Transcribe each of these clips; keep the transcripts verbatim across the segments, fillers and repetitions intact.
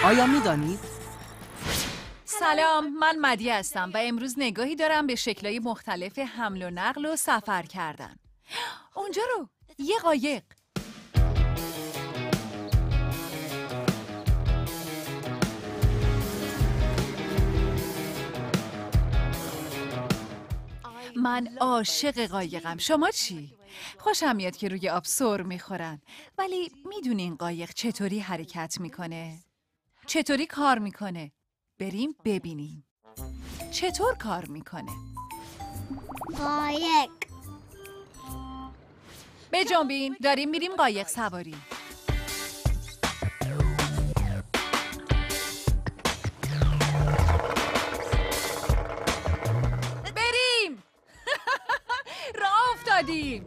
آیا می‌دانید؟ سلام، من مدی هستم و امروز نگاهی دارم به شکل‌های مختلف حمل و نقل و سفر کردن. اونجا رو، یه قایق. من عاشق قایقم. شما چی؟ خوشم میاد که روی آب سر میخورن. ولی میدونین قایق چطوری حرکت میکنه؟ چطوری کار میکنه؟ بریم ببینیم. چطور کار میکنه؟ قایق بجنبین، داریم میریم قایق سواری. بریم! راه افتادیم!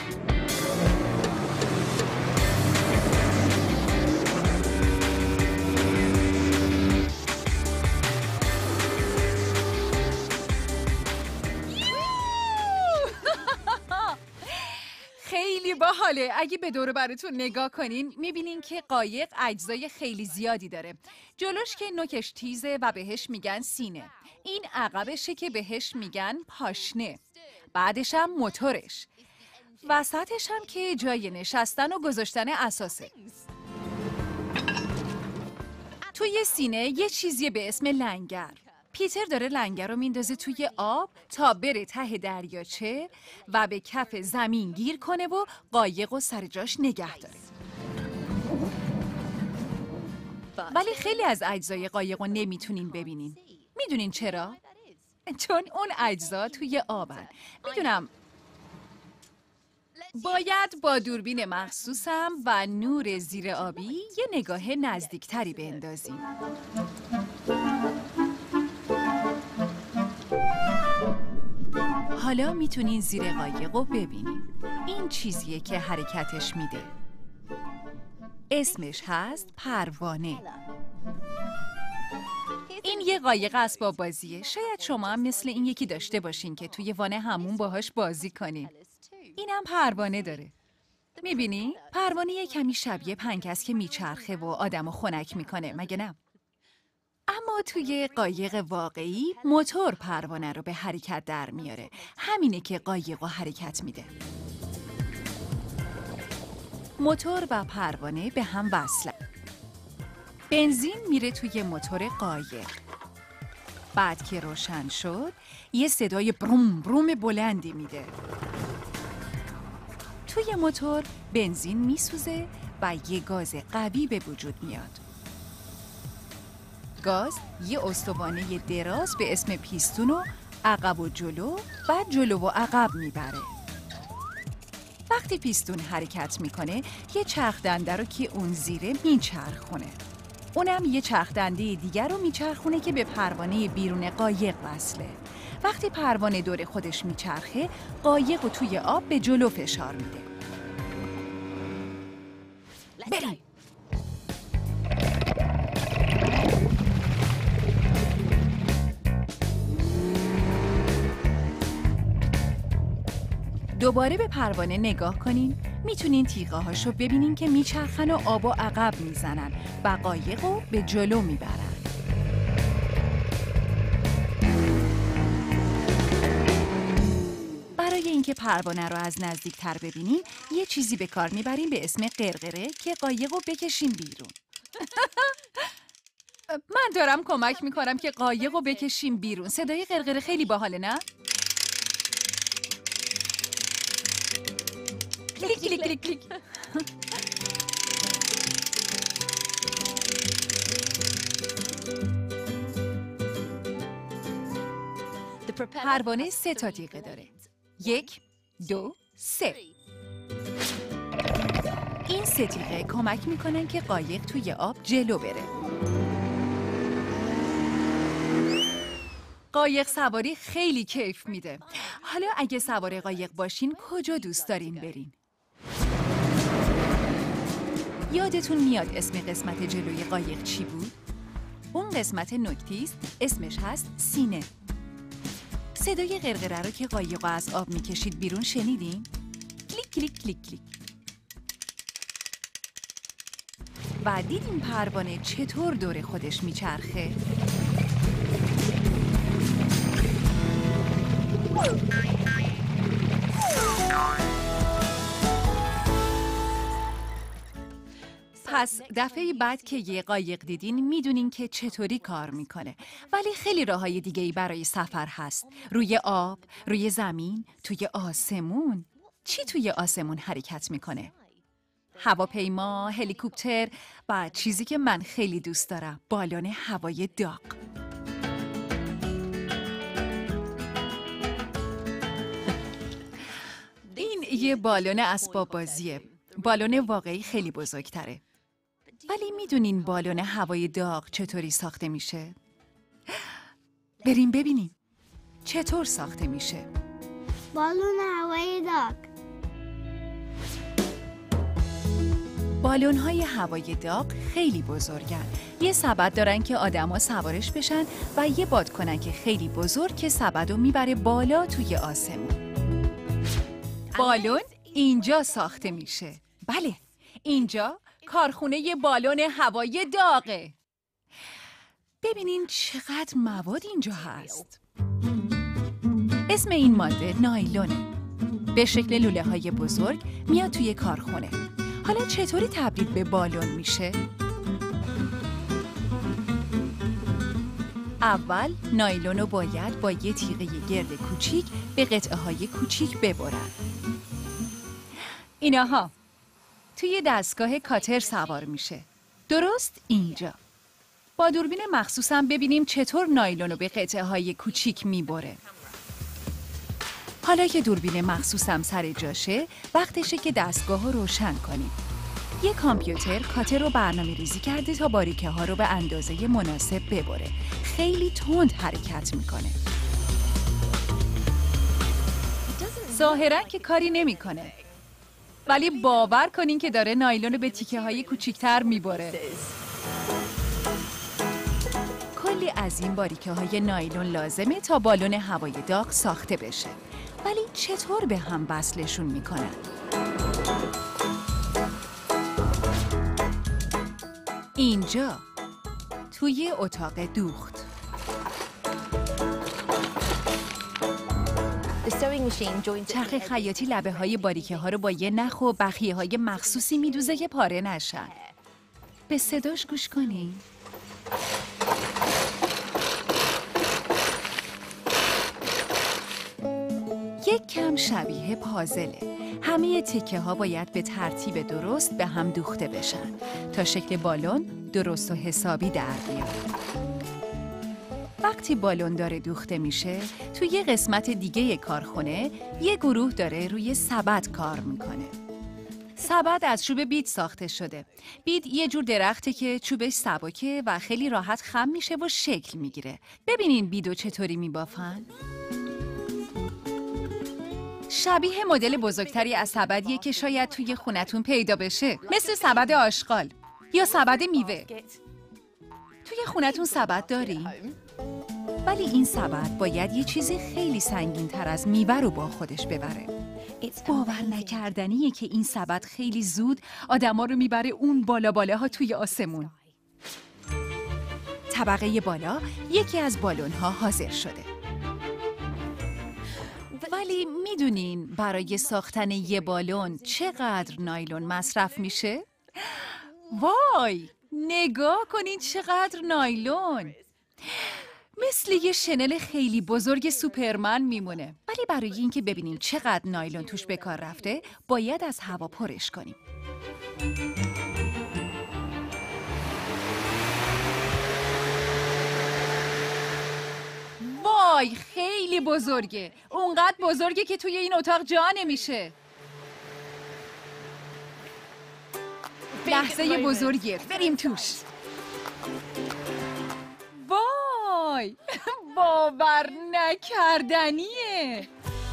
خیلی باحاله. اگه به دور براتون نگاه کنین میبینین که قایق اجزای خیلی زیادی داره. جلوش که نوکش تیزه و بهش میگن سینه. این عقبشه که بهش میگن پاشنه. بعدش هم موتورش. وسطش هم که جای نشستن و گذاشتن اساسه. توی سینه یه چیزی به اسم لنگر. پیتر داره لنگر رو میندازه توی آب تا بره ته دریاچه و به کف زمین گیر کنه و قایق و سر جاش نگه داره. ولی خیلی از اجزای قایق رو نمیتونین ببینین. میدونین چرا؟ چون اون اجزا توی آبن. میدونم باید با دوربین مخصوصم و نور زیر آبی یه نگاه نزدیکتری بندازیم. حالا میتونین زیر قایق رو ببینین. این چیزیه که حرکتش میده. اسمش هست پروانه. این یه قایق اسباب بازیه. شاید شما هم مثل این یکی داشته باشین که توی وان همون باهاش بازی کنین. اینم پروانه داره. میبینی؟ پروانه یه کمی شبیه پنکس که میچرخه و آدمو خنک میکنه، مگه نه؟ اما توی قایق واقعی موتور پروانه رو به حرکت در میاره. همینه که قایق رو حرکت میده. موتور و پروانه به هم وصله. بنزین میره توی موتور قایق. بعد که روشن شد یه صدای بروم بروم بلندی میده. توی موتور بنزین میسوزه و یه گاز قوی به وجود میاد. گاز یه استوانه دراز به اسم پیستون رو عقب و جلو و جلو و عقب میبره. وقتی پیستون حرکت میکنه یه چرخ دنده رو که اون زیره میچرخونه. اونم یه چرخ دنده دیگر رو میچرخونه که به پروانه بیرون قایق وصله. وقتی پروانه دور خودش میچرخه قایق رو توی آب به جلو فشار میده. بریم! دوباره به پروانه نگاه کنین. میتونین تیغه هاشو ببینین که میچرخن و آب و عقب میزنن و قایق رو به جلو میبرن. برای اینکه پروانه رو از نزدیک تر ببینین یه چیزی به کار میبریم به اسم قرقره که قایق رو بکشیم بیرون. من دارم کمک میکنم که قایق رو بکشیم بیرون. صدای قرقره خیلی باحاله، نه؟ کلیک کلیک کلیک کلیک. پروانه سه تا تیغه داره. یک، دو، سه. این سه تیغه کمک میکنن که قایق توی آب جلو بره. قایق سواری خیلی کیف میده. حالا اگه سوار قایق باشین کجا دوست دارین برین؟ یادتون میاد اسم قسمت جلوی قایق چی بود؟ اون قسمت نکتیست، اسمش هست سینه. صدای قرقره رو که قایق رو از آب میکشید بیرون شنیدین؟ کلیک کلیک کلیک کلیک. و دیدین پروانه چطور دور خودش میچرخه؟ پس دفعه بعد که یه قایق دیدین میدونین که چطوری کار میکنه. ولی خیلی راههای دیگه‌ای برای سفر هست. روی آب، روی زمین، توی آسمون. چی توی آسمون حرکت میکنه؟ هواپیما، هلیکوپتر و چیزی که من خیلی دوست دارم، بالون هوای داغ. این یه بالون اسباب بازیه. بالون واقعی خیلی بزرگتره. ولی میدونین بالون هوای داغ چطوری ساخته میشه؟ بریم ببینیم چطور ساخته میشه. بالون هوای داغ. بالون های هوای داغ خیلی بزرگن. یه سبد دارن که آدما سوارش بشن و یه بادکنک خیلی بزرگ که سبدو میبره بالا توی آسمون. بالون اینجا ساخته میشه. بله، اینجا کارخونه ی بالون هوای داغه. ببینین چقدر مواد اینجا هست. اسم این ماده نایلونه. به شکل لوله های بزرگ میاد توی کارخونه. حالا چطوری تبدیل به بالون میشه؟ اول نایلون رو باید با یه تیغه گرد کوچیک به قطعه های کوچیک ببرن. ایناها توی دستگاه کاتر سوار میشه. درست اینجا. با دوربین مخصوصم ببینیم چطور نایلون رو به قطعه های کوچیک میبره. حالا که دوربین مخصوصم سر جاشه، وقتشه که دستگاه رو روشن کنیم. یه کامپیوتر کاتر رو برنامه ریزی کرده تا باریکه ها رو به اندازه مناسب ببره. خیلی تند حرکت میکنه. ظاهراً که کاری نمیکنه. ولی باور کنین که داره نایلون رو به تیکه های کوچیکتر میبره. کلی از این باریکه های نایلون لازمه تا بالون هوای داغ ساخته بشه. ولی چطور به هم وصلشون میکنن؟ اینجا توی اتاق دوخت. چرخ خیاطی لبه های باریکه ها رو با یه نخ و بخیه های مخصوصی میدوزه که پاره نشن. به صداش گوش کنین. یک کم شبیه پازله. همه تکه ها باید به ترتیب درست به هم دوخته بشن تا شکل بالون درست و حسابی در بیاد. وقتی بالون داره دوخته میشه، توی یه قسمت دیگه کارخونه یه گروه داره روی سبد کار میکنه. سبد از چوب بید ساخته شده. بید یه جور درخته که چوبش سبکه و خیلی راحت خم میشه و شکل میگیره. ببینین بیدو چطوری میبافن؟ شبیه مدل بزرگتری از سبدیه که شاید توی خونتون پیدا بشه، مثل سبد آشغال یا سبد میوه. توی خونتون سبد داری؟ ولی این سبد باید یه چیزی خیلی سنگین تر از میوه رو با خودش ببره. باور نکردنیه که این سبد خیلی زود آدما رو میبره اون بالا بالاها توی آسمون. طبقه بالا یکی از بالون‌ها حاضر شده. ولی میدونین برای ساختن یه بالون چقدر نایلون مصرف میشه؟ وای! نگاه کنین چقدر نایلون! مثل یه شنل خیلی بزرگ سوپرمن میمونه. ولی برای اینکه ببینیم چقدر نایلون توش به کار رفته، باید از هوا پرش کنیم. وای خیلی بزرگه. اونقدر بزرگه که توی این اتاق جا نمیشه. لحظه بزرگیه. بریم توش. وای باور نکردنیه.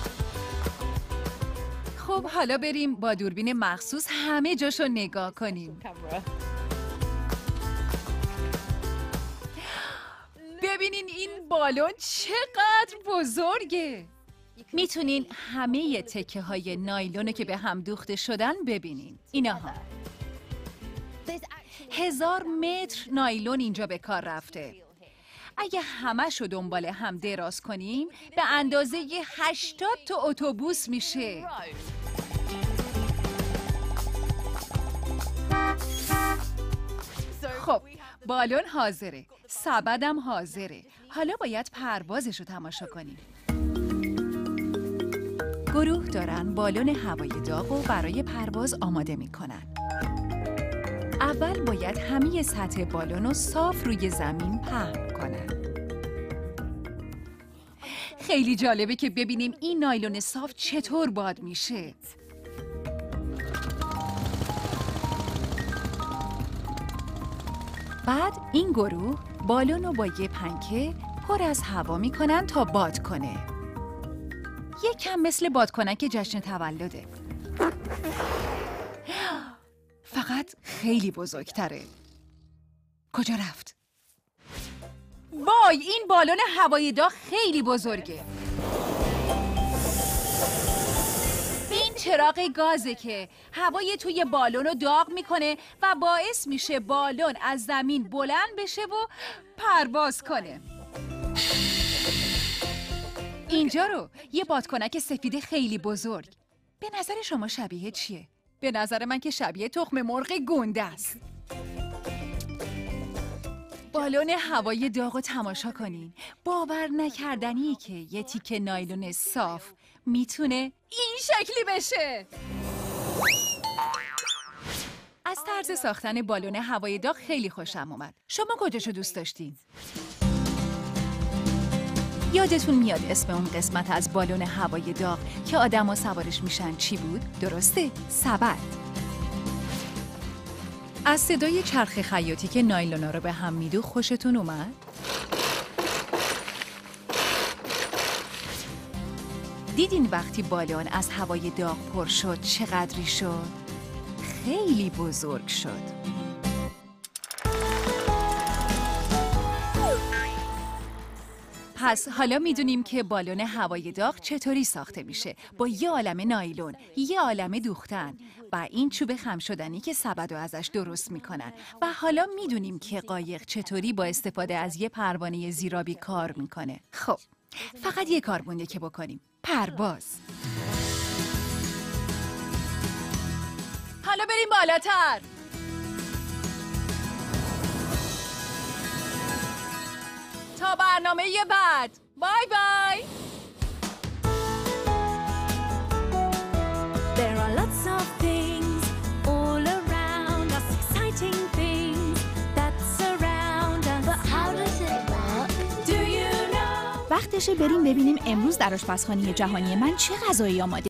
خب حالا بریم با دوربین مخصوص همه جاشو نگاه کنیم. ببینین این بالون چقدر بزرگه. میتونین همه تکه های نایلونه که به هم دوخته شدن ببینین. اینها هزار متر نایلون اینجا به کار رفته. اگه همه‌شو دنبال هم دراز کنیم به اندازه هشتاد تا اتوبوس میشه. خب بالون حاضره، سبدم حاضره. حالا باید پروازش رو تماشا کنیم. گروه دارن بالون هوای داغ رو برای پرواز آماده میکنن. اول باید همه سطح بالون رو صاف روی زمین پهن کنن. خیلی جالبه که ببینیم این نایلون صاف چطور باد میشه. بعد این گروه بالون رو با یه پنکه پر از هوا میکنن تا باد کنه. یک کم مثل بادکنک جشن تولده. فقط خیلی بزرگتره. کجا رفت؟ وای، این بالون هوای داغ خیلی بزرگه. این چراغ گازه که هوای توی بالون رو داغ میکنه و باعث میشه بالون از زمین بلند بشه و پرواز کنه. اینجا رو یه بادکنک سفید خیلی بزرگ. به نظر شما شبیه چیه؟ به نظر من که شبیه تخم مرغ گنده است. بالون هوای داغ رو تماشا کنین. باور نکردنی که یه تیکه نایلون صاف میتونه این شکلی بشه. از طرز ساختن بالون هوای داغ خیلی خوشم اومد. شما کجاشو دوست داشتین؟ یادتون میاد اسم اون قسمت از بالون هوای داغ که آدم‌ها سوارش میشن چی بود؟ درسته؟ سبد. از صدای چرخ خیاطی که نایلونا رو به هم میدو خوشتون اومد؟ دیدین وقتی بالون از هوای داغ پر شد چقدری شد؟ خیلی بزرگ شد. پس حالا میدونیم که بالون هوای داغ چطوری ساخته میشه. با یه عالمه نایلون، یه عالمه دوختن و این چوب خم شدنی که سبدو ازش درست میکنن. و حالا میدونیم که قایق چطوری با استفاده از یه پروانه زیرابی کار میکنه. خب فقط یه کار مونده که بکنیم، پرواز. حالا بریم بالاتر. تا برنامه بعد. بای بای. There are lots of things all around us, exciting things that surround us. But how does it work? Do you know? وقتشه بریم ببینیم امروز در آشپزخانه جهانی من چه غذایی آماده